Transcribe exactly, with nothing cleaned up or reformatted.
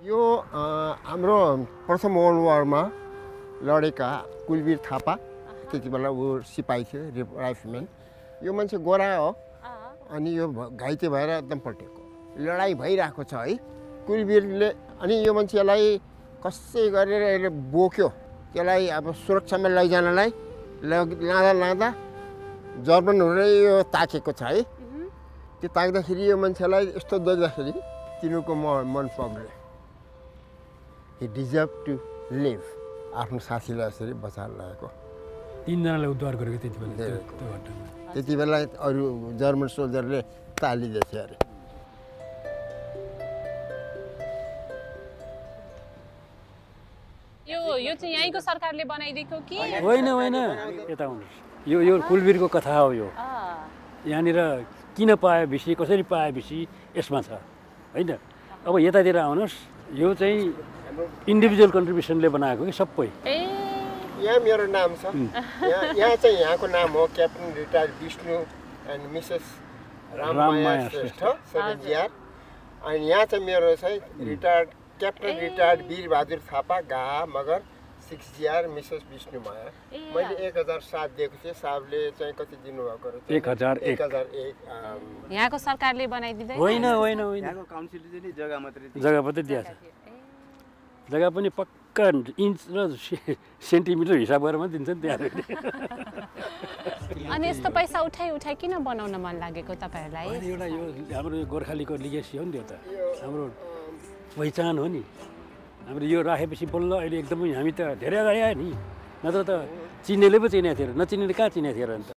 यो हाम्रो प्रथम वर्ल्ड वारमा लडेका कुलवीर थापा त्यति बेला ऊ सिपाही थियो राइफलम्यान। यो मान्छे गोरा हो अनि यो घाइते भएर एकदम पल्टेको लडाइँ भइरहेको छ है कुलवीरले। अनि यो मान्छेलाई कसै गरेर यसले बोक्यो त्यसलाई अब सुरक्षामा लैजानलाई लाँदा लाँदा जर्मनहरूले यो ताकेको छ है। त्यो ताक्दाखेरि यो मान्छेलाई यस्तो देख्दाखेरि तिनीहरूको मन पग्यो। He deserve to live. आफ्नो साथीलाई यसरी बचाएर लगेको तीनजनालाई उद्धार गरेको त्यति बेला त्यो घटनामा। त्यति बेला अरू जर्मन सोल्जरले तालिदिएछ अरे। यो यो चाहिँ यहीँको सरकारले बनाइदिएको कि होइन होइन यता आउनुहोस्। यो यो कुलवीरको कथा हो। यो यहाँनिर किन पाए बेसी कसरी पाए बेसी यसमा छ होइन। अब यतातिर आउनुहोस्। यो चाहिँ इन्डिभिजुअल कन्ट्रिब्युसनले बनाएको कि सबै। यहाँ मेरो नाम छ। यहाँ यहाँ चाहिँ यहाँको नाम हो captain retired Vishnu and Mrs Rammaya Shrestha seven GR. अनि यहाँ चाहिँ मेरो चाहिँ retired captain retired Birbahadur Thapa गा Magar six GR Mrs Vishnumaya. मैले एक हजार सात दिएको थिएँ। साहबले चाहिँ कति दिनुभएको रहेछ? एक हजार एक हजार एक। यहाँको सरकारले बनाइदिँदैन? होइन होइन होइन यहाँको काउन्सिलले चाहिँ जग्गा मात्रै जग्गा मात्रै दिएको छ। जग्गा पनि पक्का इन्च र सेन्टिमिटर हिसाब गरेर मात्रै दिन्छ नि त्यहाँ। अनि यस्तो पैसा उठाइ उठाइ किन बनाउन मन लागेको तपाईँहरूलाई? एउटा यो हाम्रो यो गोर्खालीको लिगेसी हो नि त्यो त हाम्रो पहिचान हो नि। हाम्रो यो राखेपछि बल्ल अहिले एकदमै हामी त धेरै अगाडि आयो नि। नत्र त चिन्नेले पो चिनेको थियो, नचिन्नेले कहाँ चिनेको थियो र अन्त।